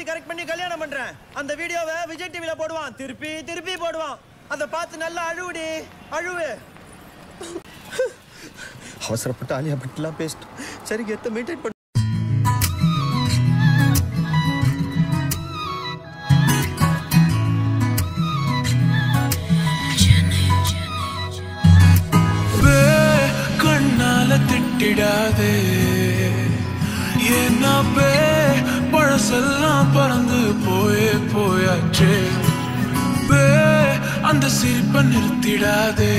Correct பண்ணி கல்யாணம் பண்றேன். அந்த வீடியோவை விஜய் டிவில போடுவான். திருப்பி திருப்பி போடுவான். அதை பார்த்து நல்லா அழுவுடி. அழுவு. அவசரப்பட்டு ஆலியா பட்டெல்லாம் பேசிட்டு சரி கெத்த மெயின்டைன் பண்ண. கண்ணால திட்டிடாதே என்ன பே பழசெல்லாம் பறந்து போயாச்சே பே அந்த சிரிப்பை நிறுத்திடாதே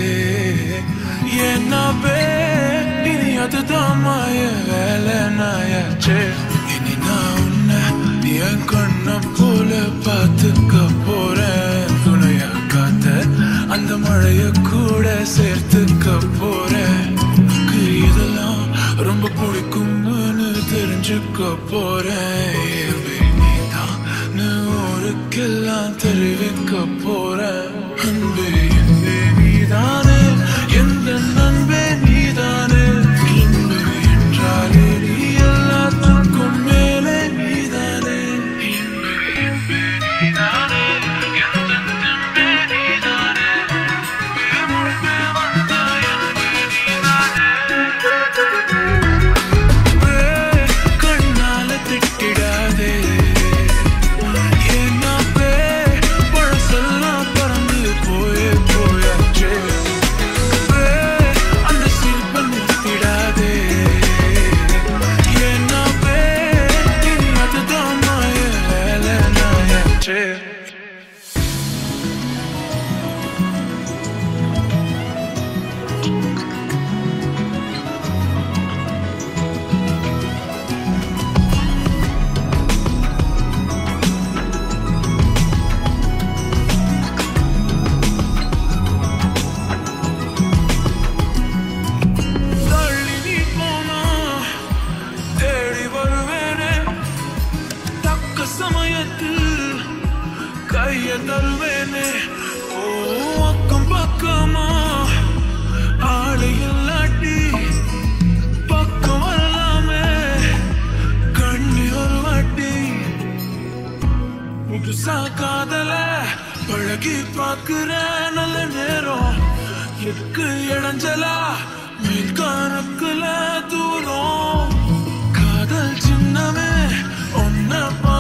என்ன பே இனி அதுதான் மாய வேலை நாயாச்சே இனி நான் உன்னை என் கண்ண போல பார்த்துக்க போறேன் துணையா காத்த அந்த மழைய கூட சேர்த்துக்க போறேன் இதெல்லாம் ரொம்ப பிடிக்கும்னு தெரிஞ்சுக்க போறேன் நீதான் ஊருக்கெல்லாம் தெரிவிக்க போறேன் அன்பே நீதானே எந்த நண்பே நீதானே இன்பே என்றாலே நீ எல்லாத்துக்கும் மேலே நீதானே இன்பே நீதானே எந்த நண்பே நீதானே கண்ணால திட்டிடாதே என்ன பே பழசெல்லாம் பறந்து போயாச்சே பே அந்த சிரிப்பை நிறுத்திடாதே என்ன பே இனி அதுதான் மாய வேலை நாயாச்சே கைய தருவேனே ஓ அக்கம் பக்கமா ஆளை இல்லாட்டி பக்கம் வரலாமே கண்ணி ஒரு வாட்டி புதுசா காதல பழகி பார்க்கிற நல்ல நேரம் எதுக்கு இடைஞ்சலா மேல் கணக்குல தூரம் காதல் சின்னமே ஒன்ன